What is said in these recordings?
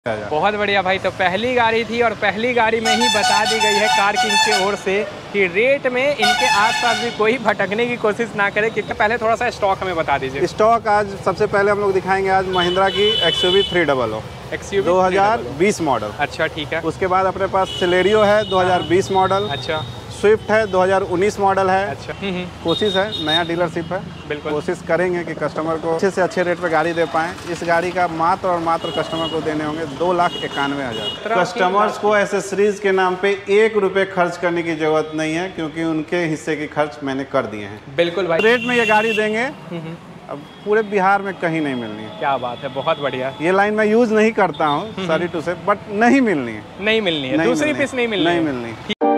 बहुत बढ़िया भाई। तो पहली गाड़ी थी और पहली गाड़ी में ही बता दी गई है कार किंग की ओर से कि रेट में इनके आसपास भी कोई भटकने की कोशिश ना करे। क्योंकि पहले थोड़ा सा स्टॉक हमें बता दीजिए। स्टॉक आज सबसे पहले हम लोग दिखाएंगे आज महिंद्रा की XUV 300 XUV 2020 मॉडल। अच्छा ठीक है। उसके बाद अपने पास सिलेरियो है 2020 मॉडल। अच्छा। स्विफ्ट है 2019 मॉडल है। अच्छा। कोशिश है, नया डीलरशिप है, बिल्कुल कोशिश करेंगे कि कस्टमर को अच्छे से अच्छे रेट पे गाड़ी दे पाएं। इस गाड़ी का मात्र और मात्र कस्टमर को देने होंगे 2,91,000। कस्टमर्स को एसेसरीज के नाम पे 1 रुपये खर्च करने की जरूरत नहीं है, क्योंकि उनके हिस्से की खर्च मैंने कर दिए हैं। बिल्कुल भाई। रेट में ये गाड़ी देंगे अब पूरे बिहार में कहीं नहीं मिलनी है। क्या बात है, बहुत बढ़िया। ये लाइन मैं यूज नहीं करता हूँ, सॉरी टू से, बट नहीं मिलनी है। नहीं मिलनी है, दूसरी पीस नहीं मिलनी।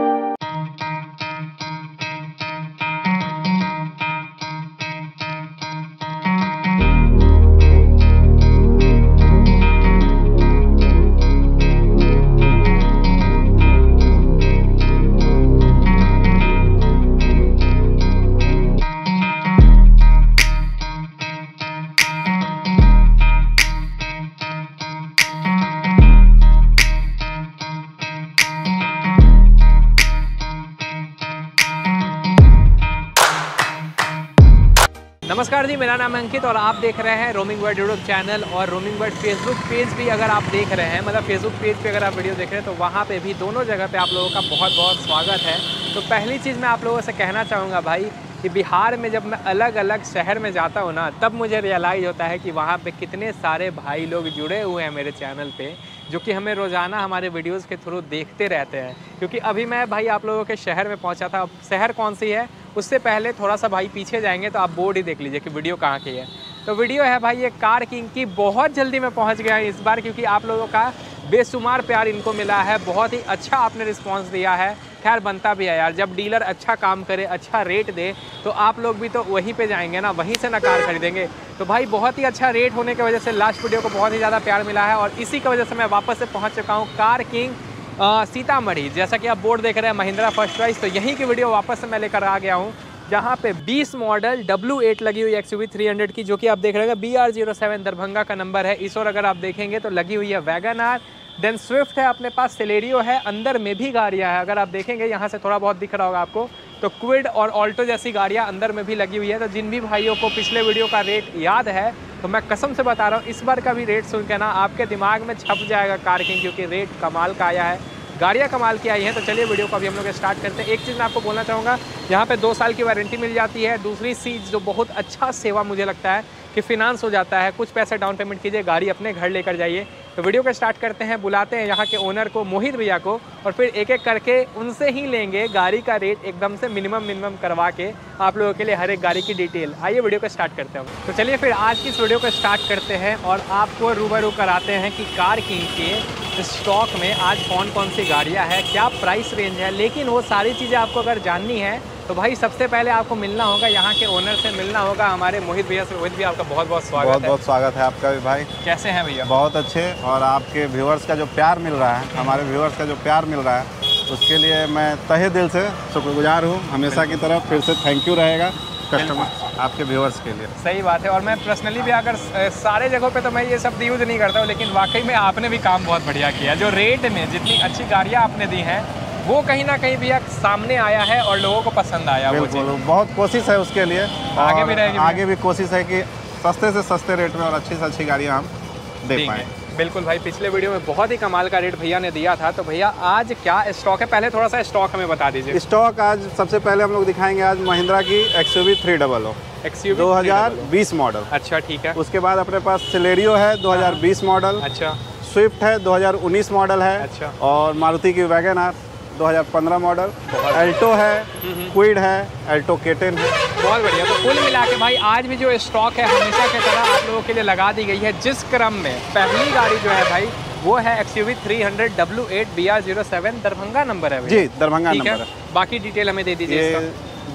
नमस्कार जी, मेरा नाम है अंकित और आप देख रहे हैं रोमिंग वर्ल्ड यूट्यूब चैनल और रोमिंग वर्ल्ड फेसबुक पेज भी अगर आप देख रहे हैं, मतलब फेसबुक पेज पे अगर आप वीडियो देख रहे हैं तो वहाँ पे भी दोनों जगह पे आप लोगों का बहुत बहुत स्वागत है। तो पहली चीज़ मैं आप लोगों से कहना चाहूँगा भाई कि बिहार में जब मैं अलग अलग शहर में जाता हूँ ना, तब मुझे रियलाइज़ होता है कि वहाँ पे कितने सारे भाई लोग जुड़े हुए हैं मेरे चैनल पे, जो कि हमें रोज़ाना हमारे वीडियोस के थ्रू देखते रहते हैं। क्योंकि अभी मैं भाई आप लोगों के शहर में पहुँचा था। अब शहर कौन सी है उससे पहले थोड़ा सा भाई पीछे जाएंगे तो आप बोर्ड ही देख लीजिए कि वीडियो कहाँ की है। तो वीडियो है भाई ये कार किंग की। बहुत जल्दी मैं पहुँच गया इस बार, क्योंकि आप लोगों का बेशुमार प्यार इनको मिला है। बहुत ही अच्छा आपने रिस्पॉन्स दिया है। खैर बनता भी है यार, जब डीलर अच्छा काम करे, अच्छा रेट दे, तो आप लोग भी तो वहीं पे जाएंगे ना, वहीं से ना कार खरीदेंगे। तो भाई बहुत ही अच्छा रेट होने की वजह से लास्ट वीडियो को बहुत ही ज़्यादा प्यार मिला है और इसी की वजह से मैं वापस से पहुँच चुका हूँ कार किंग सीतामढ़ी। जैसा कि आप बोर्ड देख रहे हैं महिंद्रा फर्स्ट चॉइस, तो यहीं की वीडियो वापस से मैं लेकर आ गया हूँ, जहाँ पे 20 मॉडल W8 लगी हुई XUV 300 की, जो कि आप देख रहे हैं BR07 दरभंगा का नंबर है। इस और अगर आप देखेंगे तो लगी हुई है वैगन आर, देन स्विफ्ट है, अपने पास सिलेरियो है, अंदर में भी गाड़ियाँ हैं। अगर आप देखेंगे यहाँ से थोड़ा बहुत दिख रहा होगा आपको, तो क्विड और ऑल्टो जैसी गाड़ियाँ अंदर में भी लगी हुई है। तो जिन भी भाइयों को पिछले वीडियो का रेट याद है, तो मैं कसम से बता रहा हूँ इस बार का भी रेट सुन के ना आपके दिमाग में छप जाएगा कार किंग, क्योंकि रेट कमाल का आया है, गाड़ियाँ कमाल की आई हैं। तो चलिए वीडियो को अभी हम लोग स्टार्ट करते हैं। एक चीज़ मैं आपको बोलना चाहूँगा, यहाँ पे 2 साल की वारंटी मिल जाती है। दूसरी चीज़ जो बहुत अच्छा सेवा मुझे लगता है कि फिनांस हो जाता है। कुछ पैसे डाउन पेमेंट कीजिए, गाड़ी अपने घर लेकर जाइए। तो वीडियो को स्टार्ट करते हैं, बुलाते हैं यहाँ के ओनर को, मोहित भैया को, और फिर एक एक करके उनसे ही लेंगे गाड़ी का रेट एकदम से मिनिमम करवा के आप लोगों के लिए हर एक गाड़ी की डिटेल। आइए वीडियो को स्टार्ट करते हैं। तो चलिए फिर आज की इस वीडियो को स्टार्ट करते हैं और आपको रूबरू कराते हैं कि कार किंग के स्टॉक में आज कौन सी गाड़ियाँ हैं, क्या प्राइस रेंज है। लेकिन वो सारी चीज़ें आपको अगर जाननी है तो भाई सबसे पहले आपको मिलना होगा यहाँ के ओनर से, मिलना होगा हमारे मोहित भैया से। मोहित भैया आपका बहुत बहुत स्वागत है। बहुत स्वागत है आपका भी भाई। कैसे हैं भैया? बहुत अच्छे। और आपके व्यूअर्स का जो प्यार मिल रहा है, हमारे व्यूअर्स का जो प्यार मिल रहा है, उसके लिए मैं तहे दिल से शुक्रगुजार हूँ। हमेशा की तरह फिर से थैंक यू रहेगा कस्टमर आपके व्यूअर्स के लिए। सही बात है। और मैं पर्सनली भी अगर सारे जगहों पे तो मैं ये सब यूज़ नहीं करता हूँ, लेकिन वाकई में आपने भी काम बहुत बढ़िया किया। जो रेट में जितनी अच्छी गाड़ियाँ आपने दी हैं, वो कहीं ना कहीं भी सामने आया है और लोगों को पसंद आया। बिल्कुल, बहुत कोशिश है उसके लिए, आगे भी रहेगी। आगे भी कोशिश है कि सस्ते से सस्ते रेट में और अच्छी से अच्छी गाड़ियाँ हम दे पाएँ। बिल्कुल भाई, पिछले वीडियो में बहुत ही कमाल का रेट भैया ने दिया था। तो भैया आज क्या स्टॉक है, पहले थोड़ा सा स्टॉक हमें बता दीजिए। स्टॉक आज सबसे पहले हम लोग दिखाएंगे आज महिंद्रा की XUV 300 XUV 2020 मॉडल। अच्छा ठीक है। उसके बाद अपने पास सिलेरियो है 2020 मॉडल। अच्छा। स्विफ्ट है 2019 मॉडल है। अच्छा। और मारुति की वैगन आर 2015 मॉडल। अल्टो है, क्विड है, अल्टो K10 है। बहुत बढ़िया। तो कुल मिला के भाई आज भी जो स्टॉक है हमेशा की तरह आप लोगों के लिए लगा दी गई है। जिस क्रम में पहली गाड़ी जो है भाई वो है XUV 300 W8 BR07 Darbhanga number है जी, दरभंगा नंबर है। बाकी डिटेल हमें दे दीजिए। ये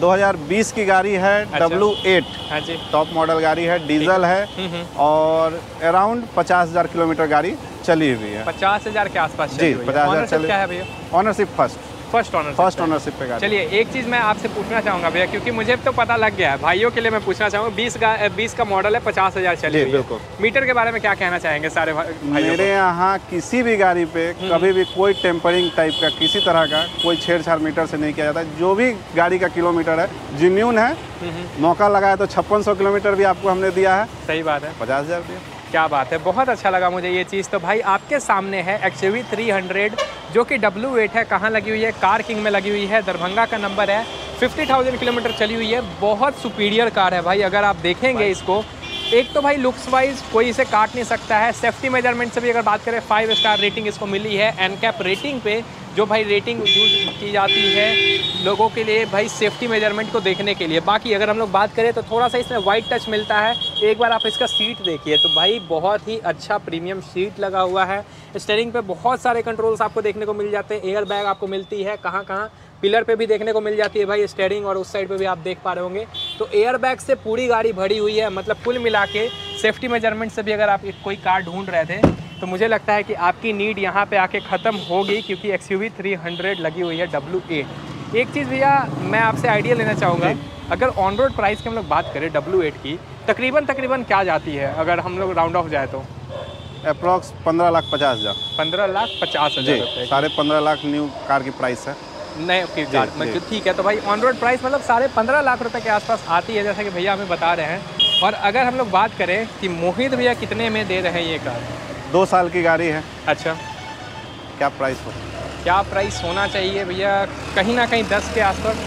2020 की गाड़ी है। अच्छा। W8 हाँ जी, टॉप मॉडल गाड़ी है, डीजल है और अराउंड 50,000 किलोमीटर गाड़ी चली हुई है। 50,000 के आसपास जी, 50,000 क्या है भैया? Ownership first. फर्स्ट ओनरशिप पे गाड़ी। चलिए एक चीज़ मैं आपसे पूछना चाहूँगा भैया, क्योंकि मुझे तो पता लग गया है, भाइयों के लिए मैं पूछना चाहूँगा, 20 का मॉडल है, 50,000 चली हुई है। बिल्कुल। मीटर के बारे में क्या कहना चाहेंगे सारे भाइयों? मेरे यहाँ किसी भी गाड़ी पे कभी भी कोई टेम्परिंग टाइप का किसी तरह का कोई छेड़छाड़ मीटर से नहीं किया जाता। जो भी गाड़ी का किलोमीटर है जेन्युइन है, मौका लगा है तो 5600 किलोमीटर भी आपको हमने दिया है। सही बात है। 50,000 रुपये। क्या बात है, बहुत अच्छा लगा मुझे ये चीज़। तो भाई आपके सामने है XUV 300 जो कि W8 है। कहाँ लगी हुई है? कार किंग में लगी हुई है, दरभंगा का नंबर है, 50,000 किलोमीटर चली हुई है। बहुत सुपीरियर कार है भाई। अगर आप देखेंगे इसको, एक तो भाई लुक्स वाइज कोई इसे काट नहीं सकता है। सेफ्टी मेजरमेंट से भी अगर बात करें 5 स्टार रेटिंग इसको मिली है एनकैप रेटिंग पे, जो भाई रेटिंग यूज की जाती है लोगों के लिए भाई सेफ्टी मेजरमेंट को देखने के लिए। बाकी अगर हम लोग बात करें तो थोड़ा सा इसमें वाइट टच मिलता है। एक बार आप इसका सीट देखिए तो भाई बहुत ही अच्छा प्रीमियम सीट लगा हुआ है। स्टीयरिंग पे बहुत सारे कंट्रोल्स आपको देखने को मिल जाते हैं। एयर बैग आपको मिलती है, कहाँ कहाँ पिलर पे भी देखने को मिल जाती है भाई स्टीयरिंग, और उस साइड पे भी आप देख पा रहे होंगे। तो एयर बैग से पूरी गाड़ी भरी हुई है। मतलब कुल मिला के सेफ्टी मेजरमेंट से भी अगर आप कोई कार ढूंढ रहे थे तो मुझे लगता है कि आपकी नीड यहाँ पे आके ख़त्म होगी, क्योंकि XUV 300 लगी हुई है W8। एक चीज़ भैया मैं आपसे आइडिया लेना चाहूँगा, अगर ऑन रोड प्राइस की हम लोग बात करें W8 की, तकरीबन क्या जाती है अगर हम लोग राउंड ऑफ जाए तो? अप्रॉक्स 15,50,000। 15,50,000 रुपये। 15.5 लाख न्यू कार की प्राइस है। नए की कार मतलब ठीक है। तो भाई ऑन रोड प्राइस मतलब 15.5 लाख रुपए के आसपास आती है, जैसा कि भैया हमें बता रहे हैं। और अगर हम लोग बात करें कि मोहित भैया कितने में दे रहे हैं ये कार? 2 साल की गाड़ी है। अच्छा, क्या प्राइस हो? क्या प्राइस होना चाहिए भैया? कहीं ना कहीं 10 के आसपास।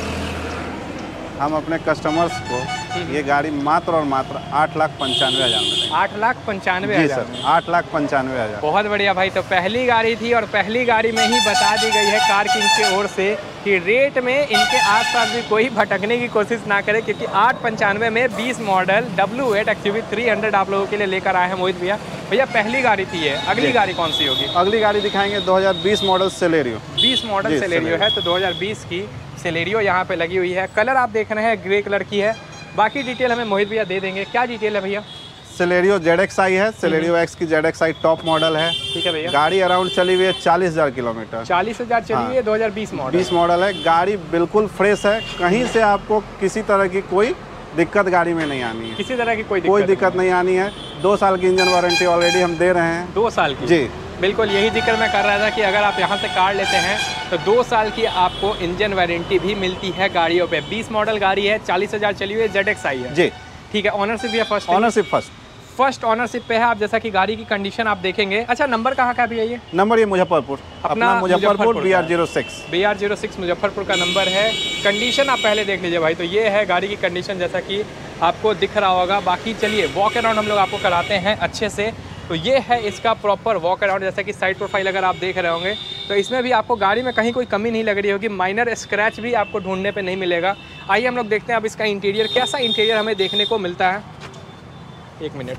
हम अपने कस्टमर्स को ये गाड़ी मात्र और मात्र 8,95,000 में देंगे। 8,95,000? जी सर, 8,95,000। बहुत बढ़िया भाई। तो पहली गाड़ी थी और पहली गाड़ी में ही बता दी गई है कार किंग की ओर से कि रेट में इनके आसपास भी कोई भटकने की कोशिश ना करे, क्योंकि 8,95,000 में 20 मॉडल W8 XUV 300 आप लोगों के लिए लेकर आए हैं मोहित भैया। भैया पहली गाड़ी थी ये, अगली गाड़ी कौन सी होगी? अगली गाड़ी दिखाएंगे 2020 मॉडल सेलेरियो। 20 मॉडल सेलेरियो है, तो 2020 की सेलेरियो यहाँ पे लगी हुई है। कलर आप देख रहे हैं ग्रे कलर की है। बाकी डिटेल हमें मोहित भैया दे देंगे। क्या डिटेल है भैया? सेलेरियो ZXi है, सेलेरियो X की ZXi टॉप मॉडल है। ठीक है भैया। गाड़ी अराउंड चली हुई है 40,000 किलोमीटर। 40,000 चली हुई है, 2020 मॉडल। 20 मॉडल है। गाड़ी बिल्कुल फ्रेश है, कहीं से आपको किसी तरह की कोई दिक्कत गाड़ी में नहीं आनी है। किसी तरह की कोई दिक्कत नहीं आनी है। 2 साल की इंजन वारंटी ऑलरेडी हम दे रहे हैं। 2 साल की? जी बिल्कुल, यही जिक्र मैं कर रहा था कि अगर आप यहाँ से कार लेते हैं तो 2 साल की आपको इंजन वारंटी भी मिलती है गाड़ियों पे। 20 मॉडल गाड़ी है, 40,000 चली हुई है, ZXi है। जी ठीक है। ऑनरशिप या फर्स्ट? ऑनरशिप फर्स्ट ऑनरशिप पे है आप। जैसा कि गाड़ी की कंडीशन आप देखेंगे। अच्छा, नंबर कहाँ का भैया ये? नंबर ये मुजफ्फरपुर, अपना मुजफ्फरपुर BR06 मुजफ्फरपुर का नंबर है। कंडीशन आप पहले देख लीजिए भाई। तो ये है गाड़ी की कंडीशन, जैसा कि आपको दिख रहा होगा। बाकी चलिए वॉक अराउंड हम लोग आपको कराते हैं अच्छे से। तो ये है इसका प्रॉपर वॉक अराउंड। जैसा कि साइड प्रोफाइल अगर आप देख रहे होंगे तो इसमें भी आपको गाड़ी में कहीं कोई कमी नहीं लग रही होगी। माइनर स्क्रैच भी आपको ढूंढने पे नहीं मिलेगा। आइए हम लोग देखते हैं अब इसका इंटीरियर कैसा इंटीरियर हमें देखने को मिलता है। 1 मिनट।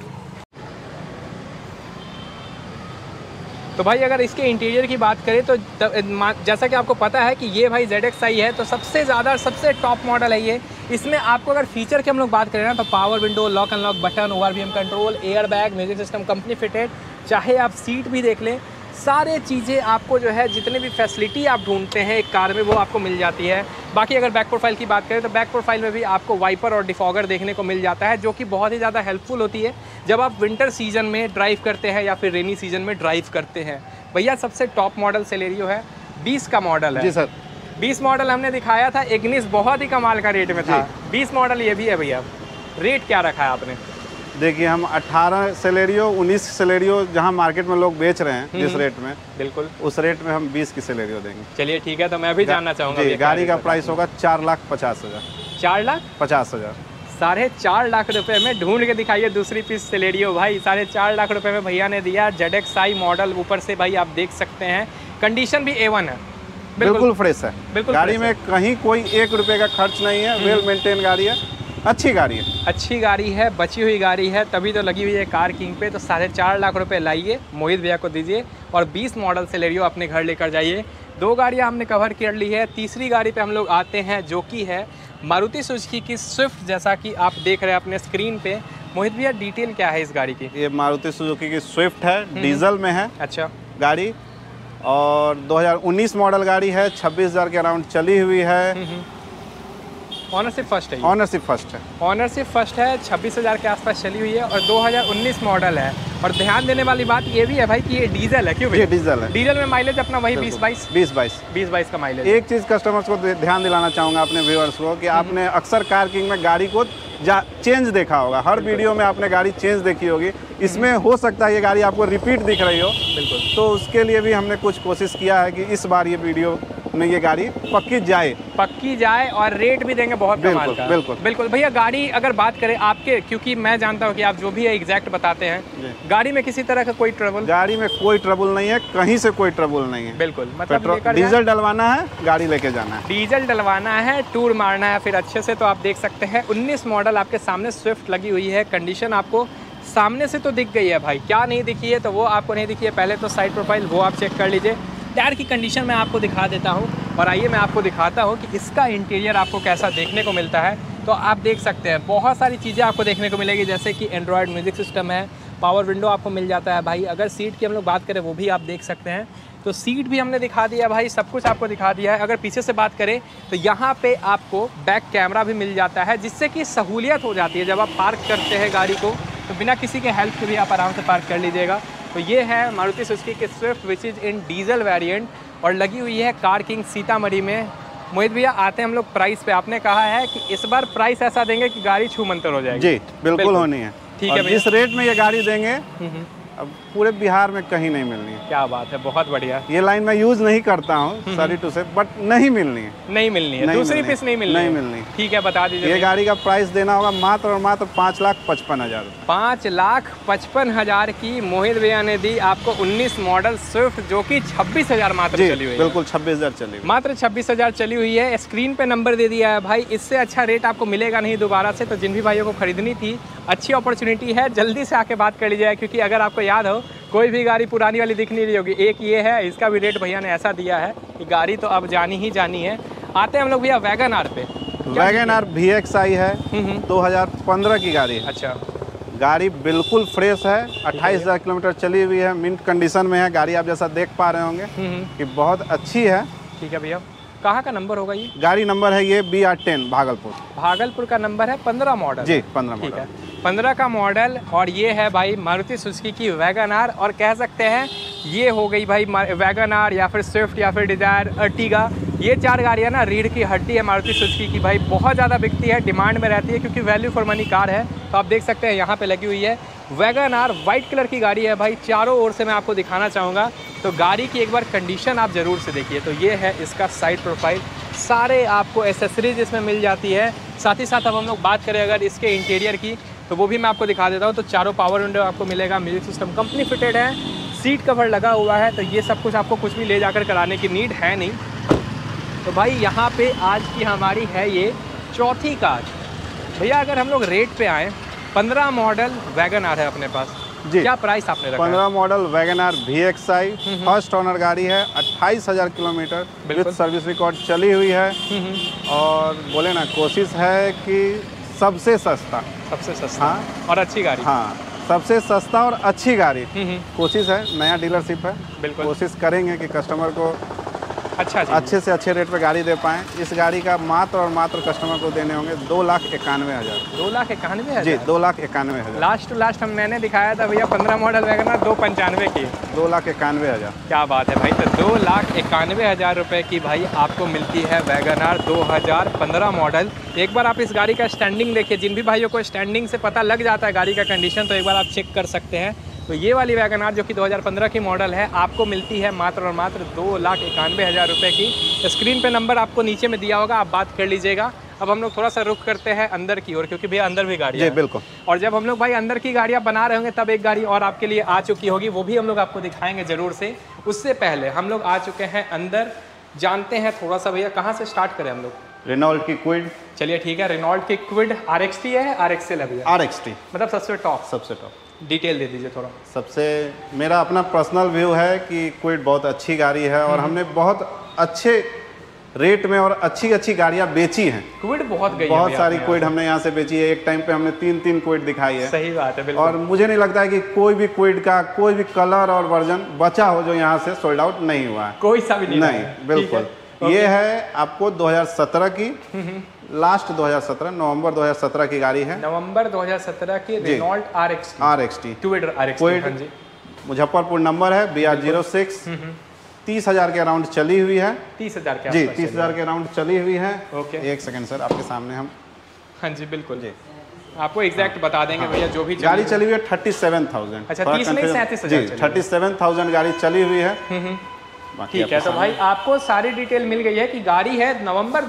तो भाई अगर इसके इंटीरियर की बात करें तो जैसा कि आपको पता है कि ये भाई ZXi है, तो सबसे टॉप मॉडल है ये। इसमें आपको अगर फीचर की हम लोग बात करें ना तो power window, lock unlock button, ORVM control, air bag, music system company fitted. चाहे आप सीट भी देख लें, सारे चीज़ें आपको जो है जितने भी फैसिलिटी आप ढूंढते हैं एक कार में वो आपको मिल जाती है। बाकी अगर बैक प्रोफाइल की बात करें तो बैक प्रोफाइल में भी आपको वाइपर और डिफॉगर देखने को मिल जाता है, जो कि बहुत ही ज़्यादा हेल्पफुल होती है जब आप विंटर सीजन में ड्राइव करते हैं या फिर रेनी सीजन में ड्राइव करते हैं। भैया सबसे टॉप मॉडल सेलेरियो है, 20 का मॉडल है। जी सर। 20 मॉडल हमने दिखाया था, 19 बहुत ही कमाल का रेट में था। 20 मॉडल ये भी है भैया। रेट क्या रखा है आपने? देखिए हम 18 सेलेरियो 19 सेलेरियो जहां मार्केट में लोग बेच रहे हैं जिस रेट में, बिल्कुल उस रेट में हम 20 की सेलेरियो देंगे। चलिए ठीक है। तो मैं भी जानना चाहूँगा। गाड़ी का प्राइस होगा 4,50,000। 4,50,000? 4.5 लाख रुपए में ढूंढ के दिखाइए दूसरी पीस सेलेरियो भाई। 4.5 लाख रुपए में भैया ने दिया। ZXi मॉडल ऊपर से भाई आप देख सकते हैं। कंडीशन भी A1 है, बिल्कुल फ्रेश है। बिल्कुल गाड़ी में कहीं कोई 1 रुपये का खर्च नहीं है। वेल मेंटेन गाड़ी है, अच्छी गाड़ी है। अच्छी गाड़ी है, बची हुई गाड़ी है, तभी तो लगी हुई है कार किंग पे। तो 4.5 लाख रुपए लाइए, मोहित भैया को दीजिए और 20 मॉडल सेलेरियो अपने घर लेकर जाइए। 2 गाड़ियाँ हमने कवर कर ली है। तीसरी गाड़ी पे हम लोग आते हैं, जो कि है मारुति सुजुकी की स्विफ्ट। जैसा कि आप देख रहे हैं अपने स्क्रीन पे। मोहित भैया डिटेल क्या है इस गाड़ी की? ये मारुति सुजुकी की स्विफ्ट है, डीजल में है। अच्छा। गाड़ी और 2019 मॉडल गाड़ी है, 26,000 के अराउंड चली हुई है। ऑनरशिप फर्स्ट है, ऑनरशिप फर्स्ट है, ऑनरशिप फर्स्ट है, 26,000 के आसपास चली हुई है और 2019 मॉडल है। और ध्यान देने वाली बात ये भी है भाई कि ये डीजल है। क्यों? ये डीजल है। डीजल में माइलेज अपना वही 20-22 का माइलेज। एक चीज़ कस्टमर्स को ध्यान दिलाना चाहूँगा अपने व्यूअर्स को कि आपने अक्सर पार्किंग में गाड़ी को चेंज देखा होगा, हर वीडियो में आपने गाड़ी चेंज देखी होगी। इसमें हो सकता है ये गाड़ी आपको रिपीट दिख रही हो, बिल्कुल। तो उसके लिए भी हमने कुछ कोशिश किया है कि इस बार ये वीडियो में ये गाड़ी पक्की जाए और रेट भी देंगे बहुत कमाल का। बिल्कुल भैया गाड़ी अगर बात करें आपके, क्योंकि मैं जानता हूँ कि आप जो भी है एग्जैक्ट बताते हैं, गाड़ी में किसी तरह का कोई ट्रबल? गाड़ी में कोई ट्रबल नहीं है, कहीं से कोई ट्रबल नहीं है। बिल्कुल, मतलब डीजल डलवाना है, गाड़ी लेके जाना है, डीजल डलवाना है, टूर मारना है फिर अच्छे से। तो आप देख सकते हैं 19 मॉडल आपके सामने स्विफ्ट लगी हुई है। कंडीशन आपको सामने से तो दिख गई है भाई, क्या नहीं दिखी है तो वो आपको नहीं दिखी है। पहले तो साइड प्रोफाइल वो आप चेक कर लीजिए। टायर की कंडीशन मैं आपको दिखा देता हूँ और आइए मैं आपको दिखाता हूँ कि इसका इंटीरियर आपको कैसा देखने को मिलता है। तो आप देख सकते हैं बहुत सारी चीज़ें आपको देखने को मिलेगी, जैसे कि एंड्रॉयड म्यूजिक सिस्टम है, पावर विंडो आपको मिल जाता है भाई। अगर सीट की हम लोग बात करें वो भी आप देख सकते हैं, तो सीट भी हमने दिखा दिया भाई, सब कुछ आपको दिखा दिया है। अगर पीछे से बात करें तो यहाँ पे आपको बैक कैमरा भी मिल जाता है, जिससे कि सहूलियत हो जाती है जब आप पार्क करते हैं गाड़ी को, तो बिना किसी के हेल्प के भी आप आराम से पार्क कर लीजिएगा। तो ये है मारुति सुजुकी की Swift which is in diesel variant और लगी हुई है कार किंग सीतामढ़ी में। मोहित भैया आते हैं हम लोग प्राइस पे। आपने कहा है कि इस बार प्राइस ऐसा देंगे कि गाड़ी छू मंतर हो जाएगी। जी बिल्कुल होनी है। ठीक है, जिस रेट में ये गाड़ी देंगे अब पूरे बिहार में कहीं नहीं मिलनी है। क्या बात है, बहुत बढ़िया। ये लाइन मैं यूज नहीं करता हूँ, सॉरी टू से, बट नहीं मिलनी है, नहीं मिलनी है, दूसरी पीस नहीं मिलनी। ठीक है, बता दीजिए। ये गाड़ी का प्राइस देना होगा मात्र और मात्र 5,55,000। 5,55,000 की मोहित भैया ने दी आपको 19 मॉडल स्विफ्ट, जो कि 26,000 मात्र चली हुई है। बिल्कुल 26,000 चली हुई, मात्र 26,000 चली हुई है। स्क्रीन पे नंबर दे दिया है भाई, इससे अच्छा रेट आपको मिलेगा नहीं दोबारा से। तो जिन भी भाइयों को खरीदनी थी, अच्छी अपॉर्चुनिटी है, जल्दी से आके बात कर लीजिए। क्योंकि अगर आपको याद हो कोई भी गाड़ी पुरानी वाली दिख नहीं रही होगी। एक ये है, इसका भी रेट भैया ने ऐसा दिया है कि गाड़ी तो अब जानी ही जानी है। आते हैं हम लोग भैया वैगन आर पे। वैगन आर VXI है, 2015 की गाड़ी है। अच्छा, गाड़ी बिल्कुल फ्रेश है, 28,000 किलोमीटर चली हुई है, मिंट कंडीशन में है गाड़ी। आप जैसा देख पा रहे होंगे कि बहुत अच्छी है। ठीक है भैया, कहाँ का नंबर होगा ये? गाड़ी नंबर है ये BR10 भागलपुर का नंबर है, 15 मॉडल। जी 15 ठीक मॉडल है, 15 का मॉडल। और ये है भाई मारुति सुजुकी की वैगन आर, और कह सकते हैं ये हो गई भाई वैगन आर या फिर स्विफ्ट या फिर डिजायर, अर्टिगा। ये 4 गाड़ियाँ ना रीढ़ की हड्डी है मारुति सुजुकी की भाई, बहुत ज़्यादा बिकती है, डिमांड में रहती है, क्योंकि वैल्यू फॉर मनी कार है। तो आप देख सकते हैं यहाँ पे लगी हुई है वैगन आर, वाइट कलर की गाड़ी है भाई। चारों ओर से मैं आपको दिखाना चाहूँगा, तो गाड़ी की एक बार कंडीशन आप ज़रूर से देखिए। तो ये है इसका साइड प्रोफाइल, सारे आपको एसेसरीज इसमें मिल जाती है। साथ ही साथ अब हम लोग बात करें अगर इसके इंटीरियर की, तो वो भी मैं आपको दिखा देता हूँ। तो चारों पावर विंडो आपको मिलेगा, म्यूजिक सिस्टम कंपनी फिटेड है, सीट कवर लगा हुआ है। तो ये सब कुछ आपको कुछ भी ले जाकर कराने की नीड है नहीं। तो भाई यहाँ पे आज की हमारी है ये चौथी कार। भैया अगर हम लोग रेट पे आए, 15 मॉडल वैगन आर है अपने पास जी, क्या प्राइस आपने रखा? 15 model Wagon R VXI first owner गाड़ी है, 28,000 किलोमीटर विद सर्विस रिकॉर्ड चली हुई है। और बोले ना, कोशिश है कि सबसे सस्ता हाँ, और अच्छी गाड़ी। हाँ, सबसे सस्ता और अच्छी गाड़ी कोशिश है। नया डीलरशिप है, बिल्कुल कोशिश करेंगे कि कस्टमर को अच्छे से अच्छे रेट पे गाड़ी दे पाएँ। इस गाड़ी का मात्र और मात्र कस्टमर को देने होंगे 2,91,000। 2,91,000 जी, 2,91,000। लास्ट टू लास्ट मैंने दिखाया था भैया 15 मॉडल वैगन आर 2,95 की, 2,91,000। क्या बात है भाई। तो 2,91,000 रुपये की भाई आपको मिलती है वैगन आर 2015 मॉडल। एक बार आप इस गाड़ी का स्टैंडिंग देखिए, जिन भी भाइयों को स्टैंडिंग से पता लग जाता है गाड़ी का कंडीशन, तो एक बार आप चेक कर सकते हैं। तो ये वाली वैगन आर जो कि 2015 की मॉडल है, आपको मिलती है मात्र और मात्र 2,91,000 रुपये की। स्क्रीन पे नंबर आपको नीचे में दिया होगा, आप बात कर लीजिएगा। अब हम लोग थोड़ा सा रुख करते हैं अंदर की ओर, क्योंकि भैया अंदर भी गाड़ियाँ हैं। बिल्कुल। और जब हम लोग भाई अंदर की गाड़ियाँ बना रहे होंगे, तब एक गाड़ी और आपके लिए आ चुकी होगी, वो भी हम लोग आपको दिखाएंगे ज़रूर से। उससे पहले हम लोग आ चुके हैं अंदर, जानते हैं थोड़ा सा भैया कहाँ से स्टार्ट करें हम लोग? रेनॉल्ट की क्विड। चलिए ठीक है, रेनॉल्ट की क्विड RXT है, RXL है भैया? RXT, मतलब सबसे टॉप। डिटेल दे दीजिए थोड़ा। सबसे मेरा अपना पर्सनल व्यू है कि क्विड बहुत अच्छी गाड़ी है, और हमने बहुत अच्छे रेट में और अच्छी अच्छी गाड़ियां बेची हैं। क्विड बहुत गई है बहुत भैया सारी अपने क्विड हमने यहाँ से बेची है। एक टाइम पे हमने 3 क्विड दिखाई है। सही बात है, बिल्कुल। और मुझे नहीं लगता है कि कोई भी क्विड का कोई भी कलर और वर्जन बचा हो जो यहाँ से सोल्ड आउट नहीं हुआ है, कोई सा भी नहीं बिल्कुल। ये है आपको 2017 की, लास्ट 2017 नवंबर 2017 की गाड़ी है। नवंबर 2017 की Renault RXT Kwid Muzaffarpur number है BR06। 30,000 के अराउंड चली हुई है। 30,000 के जी, 30,000 के अराउंड चली हुई है। ओके, एक सेकंड सर, आपके सामने हम। हाँ जी, बिल्कुल जी, आपको एग्जैक्ट बता देंगे भैया। जो भी गाड़ी चली हुई है 37,000। अच्छा, 30 नहीं 37,000 जी, 37,000 गाड़ी चली हुई है। ठीक है, तो भाई आपको सारी डिटेल मिल गई है कि गाड़ी है नवंबर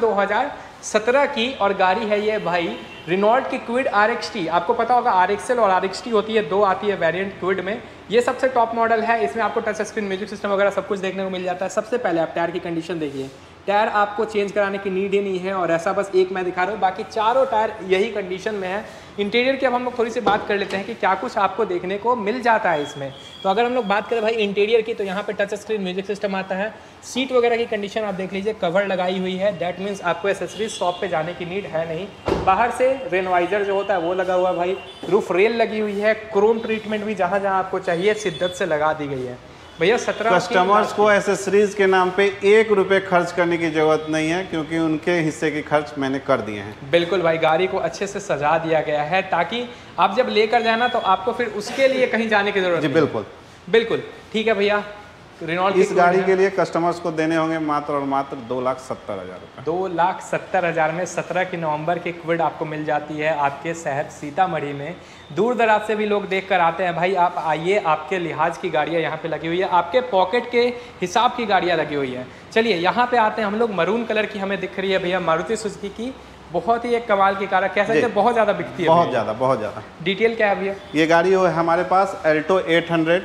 2017 की और गाड़ी है ये भाई रेनॉल्ट की क्विड RXT। आपको पता होगा RXL और RXT होती है, 2 आती है वेरिएंट क्विड में। ये सबसे टॉप मॉडल है। इसमें आपको टच स्क्रीन, म्यूजिक सिस्टम वगैरह सब कुछ देखने को मिल जाता है। सबसे पहले आप टायर की कंडीशन देखिए, टायर आपको चेंज कराने की नीड ही नहीं है, और ऐसा बस एक मैं दिखा रहा हूँ, बाकी चारों टायर यही कंडीशन में है। इंटीरियर की अब हम लोग थोड़ी सी बात कर लेते हैं कि क्या कुछ आपको देखने को मिल जाता है इसमें। तो अगर हम लोग बात करें भाई इंटीरियर की, तो यहाँ पे टच स्क्रीन म्यूजिक सिस्टम आता है। सीट वगैरह की कंडीशन आप देख लीजिए, कवर लगाई हुई है। दैट मीन्स आपको एसेसरीज शॉप पे जाने की नीड है नहीं। बाहर से रेन वाइजर जो होता है वो लगा हुआ है भाई। रूफ रेल लगी हुई है। क्रोम ट्रीटमेंट भी जहाँ जहाँ आपको चाहिए शिद्दत से लगा दी गई है भैया। 17 कस्टमर्स को एसेसरीज के नाम पे 1 रुपये खर्च करने की जरूरत नहीं है, क्योंकि उनके हिस्से के खर्च मैंने कर दिए हैं। बिल्कुल भाई, गाड़ी को अच्छे से सजा दिया गया है ताकि आप जब लेकर जाए ना तो आपको फिर उसके लिए कहीं जाने की जरूरत नहीं। बिल्कुल बिल्कुल ठीक है भैया। रेनॉल्ट इस गाड़ी के लिए कस्टमर्स को देने होंगे मात्र और मात्र 2,70,000 रुपये। 2,70,000 में 17 की नवंबर की क्विड आपको मिल जाती है आपके शहर सीतामढ़ी में। दूर दराज से भी लोग देख कर आते हैं भाई। आप आइए, आपके लिहाज की गाड़ियाँ यहाँ पे लगी हुई है, आपके पॉकेट के हिसाब की गाड़ियाँ लगी हुई है। चलिए यहाँ पे आते हैं हम लोग। मरून कलर की हमें दिख रही है भैया, मारुति सुजुकी की। बहुत ही एक कमाल की कार है, कह सकते हैं बहुत ज़्यादा बिकती है। बहुत ज़्यादा। डिटेल क्या है भैया? ये गाड़ी है हमारे पास अल्टो 800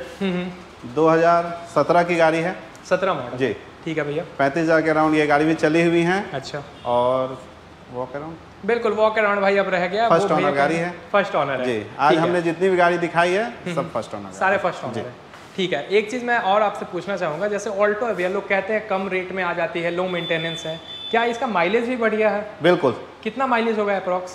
2017 की गाड़ी है। 17 मॉडल जी, ठीक है भैया। 35,000 के अराउंड ये गाड़ी भी चली हुई है। अच्छा, और वॉक अराउंड, बिल्कुल वॉक अराउंड भाई अब रह गया। फर्स्ट ओनर गाड़ी है। फर्स्ट ओनर है जी। आज हमने जितनी भी गाड़ी दिखाई है सब फर्स्ट ओनर, सारे फर्स्ट ओनर है। ठीक है, एक चीज़ मैं और आपसे पूछना चाहूँगा, जैसे ऑल्टो है भैया, लोग कहते हैं कम रेट में आ जाती है, लो मेंटेनेंस है, क्या इसका माइलेज भी बढ़िया है? बिल्कुल। कितना माइलेज होगा अप्रॉक्स?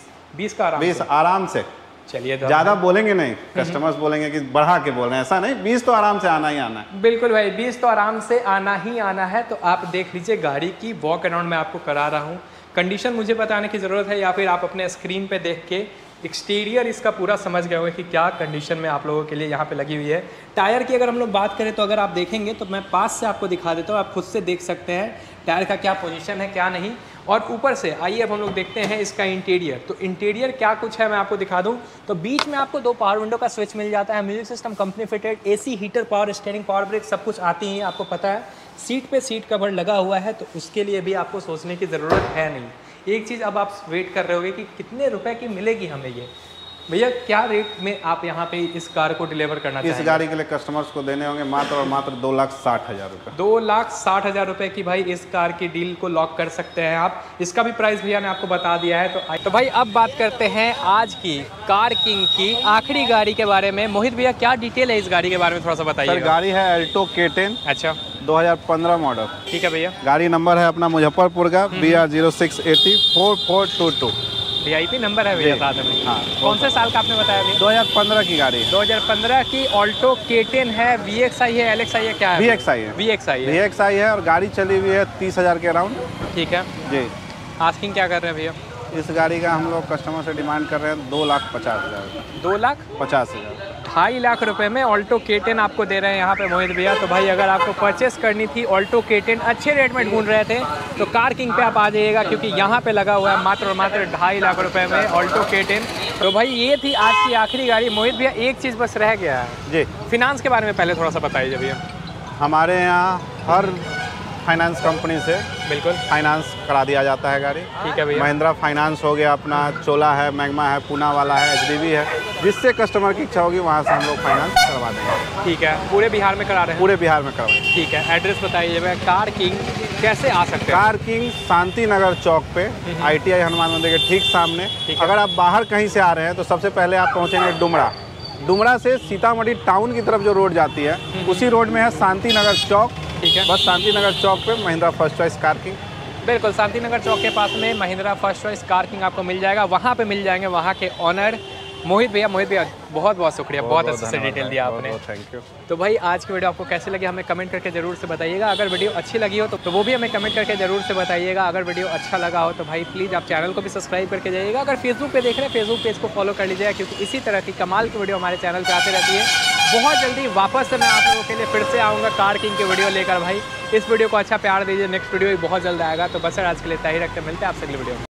20 का आराम 20 आराम से। चलिए, ज़्यादा बोलेंगे नहीं, कस्टमर्स बोलेंगे कि बढ़ा के बोल रहे हैं, ऐसा नहीं। 20 तो आराम से आना ही आना है। बिल्कुल भाई, 20 तो आराम से आना ही आना है। तो आप देख लीजिए गाड़ी की वॉक अराउंड मैं आपको करा रहा हूँ। कंडीशन मुझे बताने की ज़रूरत है या फिर आप अपने स्क्रीन पे देख के एक्सटीरियर इसका पूरा समझ गए होंगे कि क्या कंडीशन में आप लोगों के लिए यहाँ पे लगी हुई है। टायर की अगर हम लोग बात करें तो अगर आप देखेंगे तो मैं पास से आपको दिखा देता हूँ, आप खुद से देख सकते हैं टायर का क्या पोजीशन है क्या नहीं। और ऊपर से आइए अब हम लोग देखते हैं इसका इंटीरियर। तो इंटीरियर क्या कुछ है मैं आपको दिखा दूं। तो बीच में आपको 2 पावर विंडो का स्विच मिल जाता है, music system company fitted, AC heater, power steering, power brake सब कुछ आती हैं, आपको पता है। सीट पे सीट कवर लगा हुआ है, तो उसके लिए भी आपको सोचने की ज़रूरत है नहीं। एक चीज़ अब आप वेट कर रहे होगे कि कितने रुपए की मिलेगी हमें ये। भैया क्या रेट में आप यहाँ पे इस कार को डिलीवर करना चाहेंगे? इस गाड़ी के लिए कस्टमर्स को देने होंगे मात्र और मात्र 2,60,000 रुपये। 2,60,000 रुपये की भाई इस कार की डील को लॉक कर सकते हैं आप। इसका भी प्राइस भैया ने आपको बता दिया है। तो भाई अब बात करते हैं आज की कार किंग की आखिरी गाड़ी के बारे में। मोहित भैया क्या डिटेल है इस गाड़ी के बारे में थोड़ा सा बताइए। सर गाड़ी है अल्टो K10। अच्छा, 2015 मॉडल। ठीक है भैया। गाड़ी नंबर है अपना मुजफ्फरपुर का BR0680 4422। VIP नंबर है भैया साथ में। हाँ। कौन से साल का आपने बताया भैया? 2015 की गाड़ी है। 2015 की ऑल्टो K10 है। VXI है, LXI है, क्या है? VXI है। VXI है और गाड़ी चली हुई है 30,000 के अराउंड। ठीक है जी। आस्किंग क्या कर रहे हैं भैया? इस गाड़ी का हम लोग कस्टमर से डिमांड कर रहे हैं 2,50,000। 2,50,000। 2,50,000 लाख रुपए में ऑल्टो K10 आपको दे रहे हैं यहाँ पे मोहित भैया। तो भाई अगर आपको परचेस करनी थी, ऑल्टो K10 अच्छे रेट में ढूंढ रहे थे, तो कार किंग पे आप आ जाइएगा, क्योंकि यहाँ पे लगा हुआ है मात्र और मात्र 2.5 लाख रुपए में ऑल्टो K10। तो भाई ये थी आज की आखिरी गाड़ी। मोहित भैया एक चीज़ बस रह गया है जी, फिनांस के बारे में पहले थोड़ा सा बताइए भैया। हमारे यहाँ हर फाइनेंस कंपनी से बिल्कुल फाइनेंस करा दिया जाता है गाड़ी। ठीक है भैया। महिंद्रा फाइनेंस हो गया अपना, चोला है, मैग्मा है, पूना वाला है, HDB है, जिससे कस्टमर की इच्छा होगी वहाँ से हम लोग फाइनेंस करवा देंगे। ठीक है, पूरे बिहार में करा रहे हैं? पूरे बिहार में करवाएंगे। ठीक है, एड्रेस बताइए भैया। कार किंग कैसे आ सकते हैं? कार किंग शांति नगर चौक पे ITI हनुमान मंदिर के ठीक सामने। अगर आप बाहर कहीं से आ रहे हैं तो सबसे पहले आप पहुँचेंगे डुमरा से सीतामढ़ी टाउन की तरफ जो रोड जाती है उसी रोड में है शांति नगर चौक। ठीक है, बस शांति नगर चौक पे Mahindra first choice car king. बिल्कुल, शांति नगर चौक के पास में Mahindra first choice car king आपको मिल जाएगा। वहाँ पे मिल जाएंगे वहाँ के ऑनर मोहित भैया। मोहित भैया बहुत बहुत शुक्रिया, बहुत अच्छे से डिटेल दिया आपने। Thank you. तो भाई आज की वीडियो आपको कैसी लगी हमें कमेंट करके जरूर से बताइएगा। अगर वीडियो अच्छी लगी हो तो वो भी हमें कमेंट करके जरूर से बताइएगा। अगर वीडियो अच्छा लगा हो तो भाई प्लीज़ आप चैनल को भी सब्सक्राइब करके जाइएगा। अगर फेसबुक पे देख रहे हैं फेसबुक पेज को फॉलो कर लीजिएगा, क्योंकि इसी तरह की कमाल की वीडियो हमारे चैनल पर आती रहती है। बहुत जल्दी वापस से मैं आप लोगों के लिए फिर से आऊँगा कार किंग की वीडियो लेकर। भाई इस वीडियो को अच्छा प्यार दीजिए, नेक्स्ट वीडियो भी बहुत जल्द आएगा। तो बस आज के लिए तय रखते, मिलते हैं आपसे अगली वीडियो में।